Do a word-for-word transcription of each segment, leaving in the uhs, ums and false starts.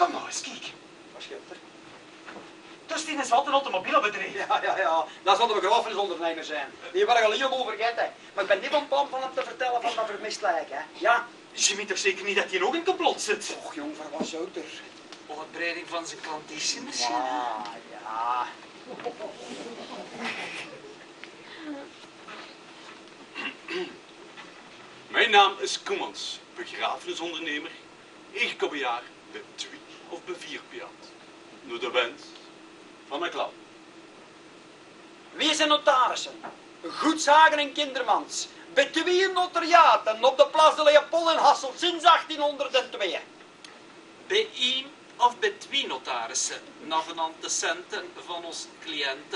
Kom nou eens, kijk. Wat scheelt er? Dus die is wat een automobielbedrijf. Ja, ja, ja. Dat zal de begrafenisondernemer zijn. Die waren al helemaal vergeten. Maar ik ben niet van plan van hem te vertellen van dat vermist lijk, hè. Ja. Je weet toch zeker niet dat hij ook in complot zit? Och, jong, van wat zou er? Uitbreiding van zijn klanditie misschien? Ah, ja. Mijn naam is Koemans, begrafenisondernemer. Ik kom een jaar bij twee of bij vier piant. Door de wens van mijn klant. Wie zijn notarissen? Goedzagen en kindermans. Bij twee notariaten op de Place de Leopold in Hasselt sinds achttienhonderdtwee. Bij één of bij twee notarissen, navenant de centen van ons cliënten.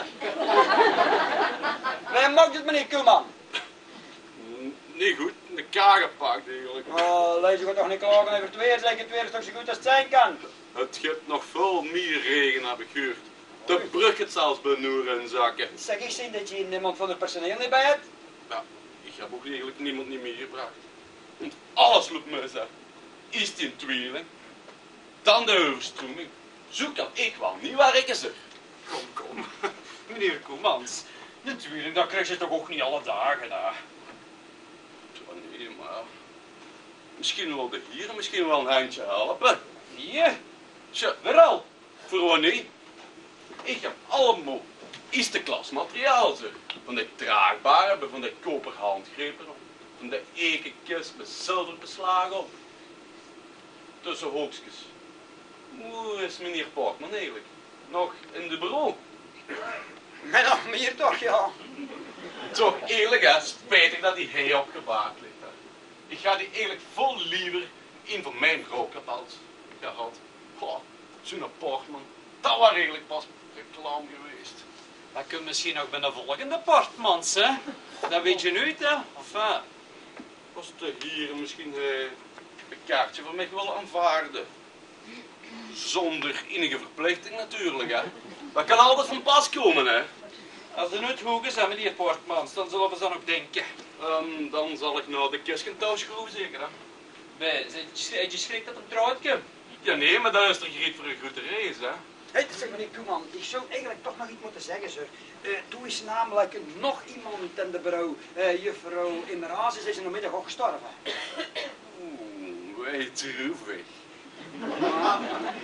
Nee, mag dit meneer Koeman? Niet goed, de kaag gepakt eigenlijk. Oh, lees je gaat toch niet klagen over het weer, zeg het weer is toch zo goed als het zijn kan. Het geeft nog veel meer regen, heb ik gehoord. De brug het zelfs benoeren en zakken. Zeg, ik zie dat je niemand van het personeel niet bij hebt. Ja, ik heb ook eigenlijk niemand niet meegebracht. Want alles loopt mis, hè. Eerst in tweeling, dan de overstroming. Zo kan ik wel niet waar ik ze. Kom, kom. Meneer Koemans. De tweeling, dat krijg je toch ook niet alle dagen, hè? Nee, maar... Misschien wil de hier misschien wel een handje helpen. Hier? Tja, weer al. Voor wanneer? Ik heb allemaal eerste klas materiaal, zeg. Van die draagbare, van die koper handgrepen, van die ekenkist met zilverbeslagen op. Tussen hoogstjes. Hoe is meneer Portman eigenlijk? Nog in de bureau? Met nog meer toch, ja. Toch eerlijk, hè? Spijtig dat die hij opgebaard ligt. Hè. Ik ga die eigenlijk vol liever in van mijn rookkapels gehad. Goh, zo'n Portman, dat was eigenlijk pas reclame geweest. Dat kunt misschien ook bij de volgende Portmans, hè? Dat weet je nooit, hè? Enfin. Was de hier misschien eh, een kaartje voor mij willen aanvaarden? Zonder enige verplichting natuurlijk, hè? Dat kan altijd van pas komen, hè? Als er nooit hoog is, hè, meneer Portmans, dan zullen we dan ook denken. Um, dan zal ik nou de kist touw schroeven, zeker, hè? Wij, heb je schrik dat een trouwtje? Ja, nee, maar dat is toch gereed voor een goede race, hè? Hé, hey, zeg meneer Koeman, ik zou eigenlijk toch nog iets moeten zeggen, zeg. Uh, toen is namelijk nog iemand in de bureau, uh, juffrouw Immerazes, is in de middag ook gestorven. Oeh, wij droevig. Ja.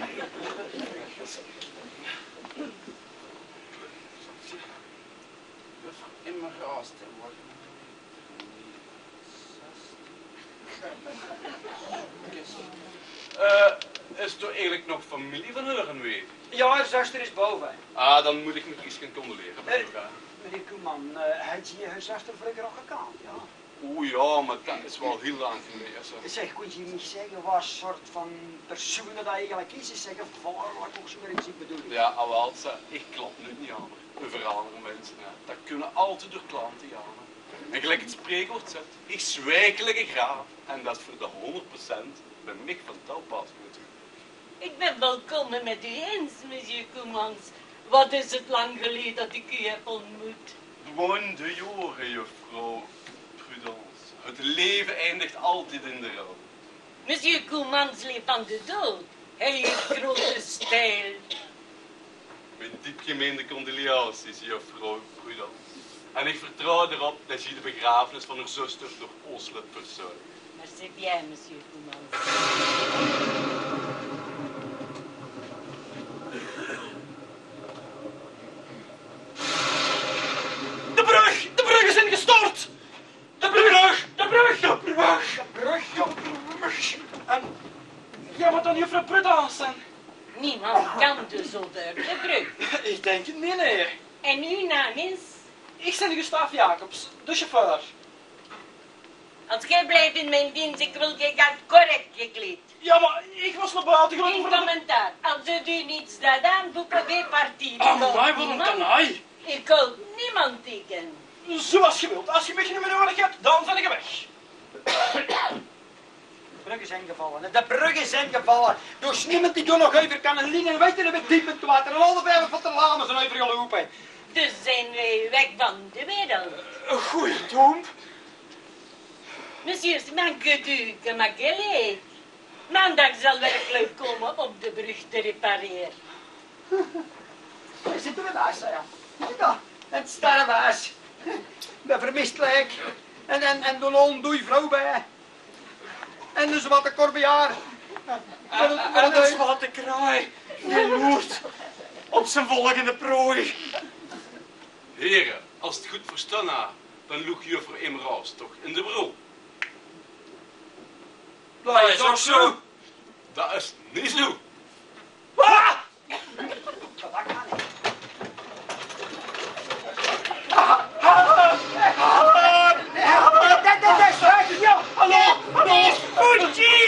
Immerazes worden. Uh, is toch eigenlijk nog familie van haar weet? Ja, haar zuster is boven. Ah, dan moet ik me iets gaan condoleren. Uh, meneer Koeman, uh, had je haar zuster vroeger al gekend, ja? Oeh ja, maar dat is wel heel lang geleden. Zeg, kun je niet zeggen wat soort van persoon dat eigenlijk is? Is zeggen, gevaarlijk of zo, wat ik bedoel. Ja, al wel, ik klap nu niet aan. We veranderen mensen, hè. Dat kunnen altijd door klanten gaan. En gelijk het spreekwoord zegt, ik zwijkelijke graaf. En dat is voor de honderd procent bij Mick van Telpas natuurlijk. Ik ben welkom met u eens, monsieur Koemans. Wat is het lang geleden dat ik u heb ontmoet? Gewoon de jaren, juffrouw Prudence. Het leven eindigt altijd in de rouw. Monsieur Koemans leeft aan de dood. Hij heeft grote stijl. Mijn diepgemeende condoleances, juffrouw Prudence. En ik vertrouw erop dat je de begrafenis van haar zuster door Oslo verzorgt. Merci bien, monsieur Koemans. De brug! De brug is ingestort! De brug! De brug! De brug! De brug! De brug! En... Ja, wat dan, juffrouw Prudence? Niemand kan dus over de brug. Ik denk het niet, nee. En uw naam is? Ik ben Gustav Jacobs, de chauffeur. Als jij blijft in mijn dienst, ik wil je gaat correct gekleed. Ja, maar ik was naar buiten gelopen Geen voor de... commentaar. Als het u niets dat aan, boeken wij partij. Ah, maar wat een kanaai. Ik houd niemand tegen. Zoals je wilt. Als je mij niet meer nodig hebt, dan ben ik weg. De brug is ingevallen, hè. De brug is ingevallen. Dus niemand die er nog over kan en linnen weten met diep in het water. En alle vijf van de lamen zijn overgelopen. Dus zijn wij weg van de wereld. Een goeie doem. Monsieur, c'est man que tu, que ma gueule. Maandag zal werkelijk komen om de brug te repareren. Daar zitten we naast, ja. Ja, het sterrenhuis. De vermist lijk. En, en, en de ondoei vrouw bij. En de zwarte korbejaar. En, en de zwarte kraai, die loert op zijn volgende prooi. Heren, als het goed verstaan ha, dan loeg juffrouw Imraus toch in de bril. Dat is ook zo. Dat is niet zo. Ah! Dat kan niet. Hallo, hallo, Voetje!